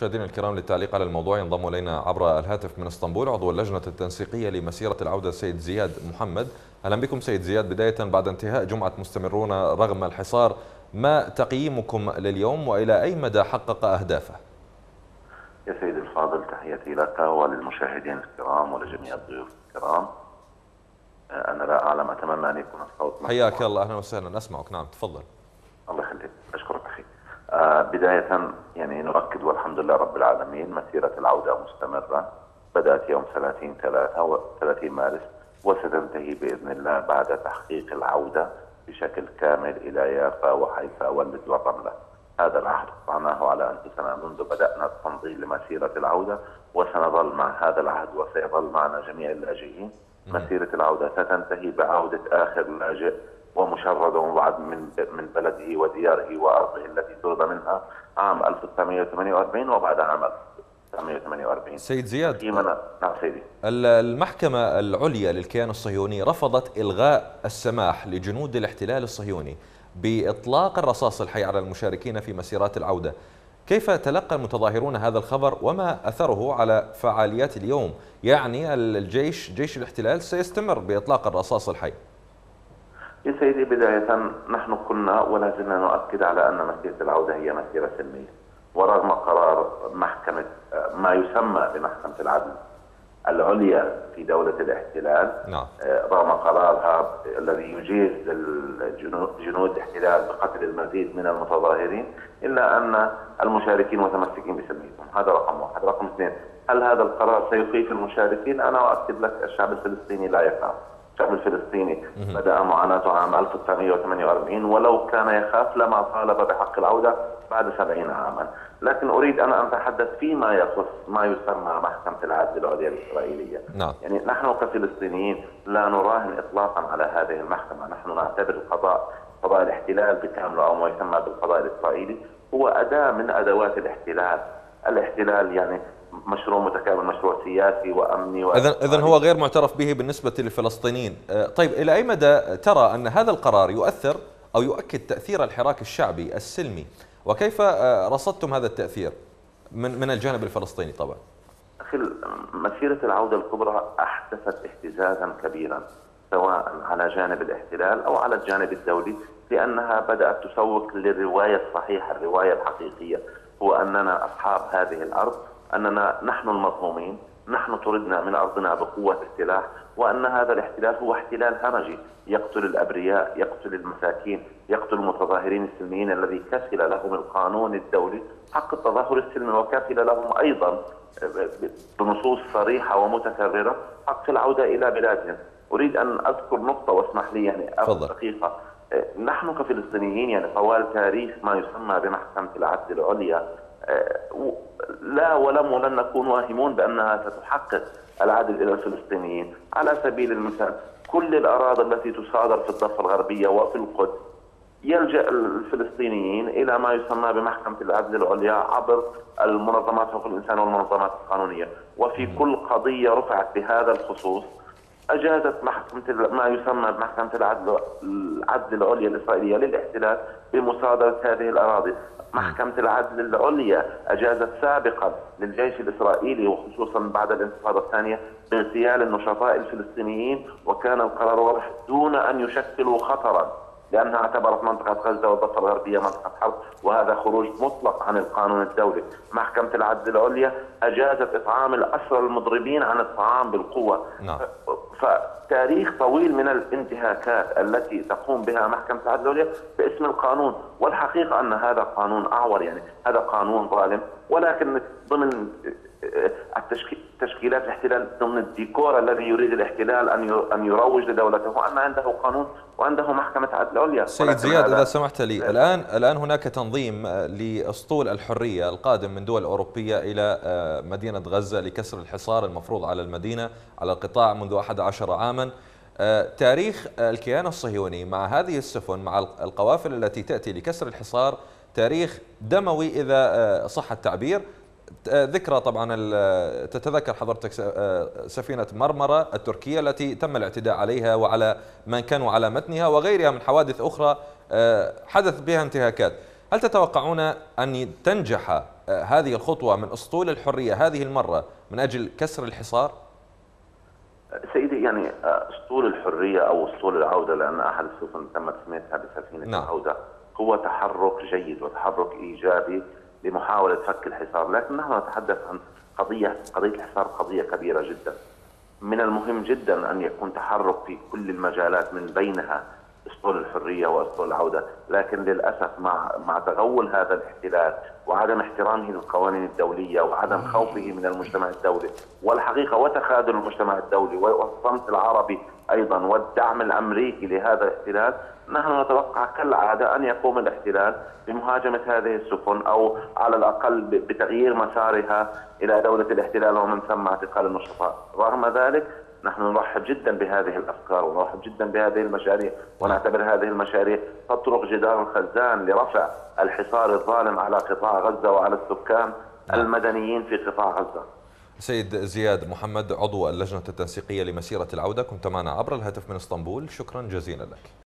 مشاهدينا الكرام، للتعليق على الموضوع ينضم إلينا عبر الهاتف من اسطنبول عضو اللجنة التنسيقية لمسيرة العودة السيد زياد محمد. أهلا بكم سيد زياد. بداية بعد انتهاء جمعة مستمرون رغم الحصار، ما تقييمكم لليوم وإلى أي مدى حقق أهدافه؟ يا سيدي الفاضل، تحياتي لك وللمشاهدين الكرام ولجميع الضيوف الكرام. أنا لا أعلم، أتمنى أن يكون الصوت حياك الله، أهلا وسهلا، أسمعك. نعم تفضل. الله يخليك، أشكرك أخي. بداية نؤكد والحمد لله رب العالمين، مسيرة العودة مستمرة، بدأت يوم 30 مارس وستنتهي بإذن الله بعد تحقيق العودة بشكل كامل إلى يافا وحيفا واللد والرملة. هذا العهد قطعناه على أنفسنا منذ بدأنا التنظيم لمسيرة العودة، وسنظل مع هذا العهد وسيظل معنا جميع اللاجئين. مسيرة العودة ستنتهي بعودة آخر لاجئ ومشرد ومبعد من بلده ودياره وأرضه التي طرد منها عام 1948 وبعد عام 1948. سيد زياد، نعم سيدي. المحكمة العليا للكيان الصهيوني رفضت إلغاء السماح لجنود الاحتلال الصهيوني بإطلاق الرصاص الحي على المشاركين في مسيرات العودة. كيف تلقى المتظاهرون هذا الخبر وما أثره على فعاليات اليوم؟ يعني جيش الاحتلال سيستمر بإطلاق الرصاص الحي. يا سيدي، بداية نحن كنا ولا زلنا نؤكد على أن مسيرة العودة هي مسيرة سلمية، ورغم قرار محكمة ما يسمى بمحكمة العدل العليا في دولة الاحتلال، نعم. رغم قرارها الذي يجيز جنود الاحتلال بقتل المزيد من المتظاهرين، إلا أن المشاركين متمسكين بسلميتهم. هذا رقم واحد. رقم اثنين، هل هذا القرار سيخيف المشاركين؟ أنا أؤكد لك، الشعب الفلسطيني لا يخاف. الشعب الفلسطيني بدأ معاناته عام 1948، ولو كان يخاف لما طالب بحق العودة بعد 70 عاما. لكن أريد أن أتحدث فيما يخص ما يسمى محكمة العدل العليا الإسرائيلية. نعم. يعني نحن كفلسطينيين لا نراهن إطلاقا على هذه المحكمة. نحن نعتبر قضاء الاحتلال بكامله أو ما يسمى بالقضاء الإسرائيلي هو أداة من أدوات الاحتلال. الاحتلال يعني مشروع متكامل، مشروع سياسي وأمني إذن هو غير معترف به بالنسبة للفلسطينيين. طيب، إلى أي مدى ترى أن هذا القرار يؤثر أو يؤكد تأثير الحراك الشعبي السلمي، وكيف رصدتم هذا التأثير من الجانب الفلسطيني طبعا؟ أخي، مسيرة العودة الكبرى أحدثت اهتزازا كبيرا سواء على جانب الاحتلال أو على الجانب الدولي، لأنها بدأت تسوق للرواية الصحيحة، الرواية الحقيقية، هو أننا أصحاب هذه الأرض، أننا نحن المظلومين، نحن طردنا من أرضنا بقوة السلاح، وأن هذا الاحتلال هو احتلال همجي يقتل الأبرياء، يقتل المساكين، يقتل المتظاهرين السلميين الذي كفل لهم القانون الدولي حق التظاهر السلمي، وكفل لهم أيضا بنصوص صريحة ومتكررة حق العودة إلى بلادهم. أريد أن أذكر نقطة واسمح لي يعني دقيقة. نحن كفلسطينيين يعني طوال تاريخ ما يسمى بمحكمة العدل العليا لا ولن نكون واهمون بأنها ستحقق العدل إلى الفلسطينيين. على سبيل المثال، كل الأراضي التي تصادر في الضفة الغربية وفي القدس يلجأ الفلسطينيين إلى ما يسمى بمحكمة العدل العليا عبر المنظمات حقوق الإنسان والمنظمات القانونية، وفي كل قضية رفعت بهذا الخصوص أجازت محكمة ما يسمى بمحكمة العدل العليا الإسرائيلية للاحتلال بمصادرة هذه الأراضي. محكمة العدل العليا أجازت سابقا للجيش الإسرائيلي وخصوصا بعد الانتفاضة الثانية باغتيال النشطاء الفلسطينيين، وكان القرار واضح دون أن يشكلوا خطرا، لأنها اعتبرت منطقة غزة والضفة الغربية منطقة حرب، وهذا خروج مطلق عن القانون الدولي. محكمة العدل العليا أجازت إطعام الأسرى المضربين عن الطعام بالقوة. نعم. فتاريخ طويل من الانتهاكات التي تقوم بها محكمة العدل العليا باسم القانون، والحقيقة أن هذا قانون أعور، يعني هذا قانون ظالم، ولكن ضمن تشكيلات الاحتلال، ضمن الديكور الذي يريد الاحتلال أن يروج لدولته أن عنده قانون وعنده محكمة عدل عليا. سيد زياد، إذا سمحت لي، الآن هناك تنظيم لأسطول الحرية القادم من دول أوروبية إلى مدينة غزة لكسر الحصار المفروض على المدينة، على القطاع منذ 11 عاما. تاريخ الكيان الصهيوني مع هذه السفن، مع القوافل التي تأتي لكسر الحصار، تاريخ دموي إذا صح التعبير. ذكرى طبعا، تتذكر حضرتك سفينة مرمرة التركية التي تم الاعتداء عليها وعلى من كانوا على متنها، وغيرها من حوادث أخرى حدث بها انتهاكات. هل تتوقعون أن تنجح هذه الخطوة من أسطول الحرية هذه المرة من أجل كسر الحصار؟ سيدي، يعني اسطول الحريه او اسطول العوده، لان احد السفن تم تسميتها بسفينه نعم. العوده، هو تحرك جيد وتحرك ايجابي لمحاوله فك الحصار، لكن نحن نتحدث عن قضيه الحصار، قضيه كبيره جدا. من المهم جدا ان يكون تحرك في كل المجالات من بينها اسطول الحريه واسطول العوده، لكن للاسف مع تغول هذا الاحتلال وعدم احترامه للقوانين الدوليه وعدم خوفه من المجتمع الدولي، والحقيقه وتخاذل المجتمع الدولي والصمت العربي ايضا والدعم الامريكي لهذا الاحتلال، نحن نتوقع كالعاده ان يقوم الاحتلال بمهاجمه هذه السفن او على الاقل بتغيير مسارها الى دوله الاحتلال ومن ثم اعتقال النشطاء. رغم ذلك نحن نرحب جدا بهذه الافكار ونرحب جدا بهذه المشاريع، ونعتبر هذه المشاريع تطرق جدار الخزان لرفع الحصار الظالم على قطاع غزه وعلى السكان المدنيين في قطاع غزه. سيد زياد محمد، عضو اللجنة التنسيقية لمسيرة العودة، كنت معنا عبر الهاتف من اسطنبول، شكرا جزيلا لك.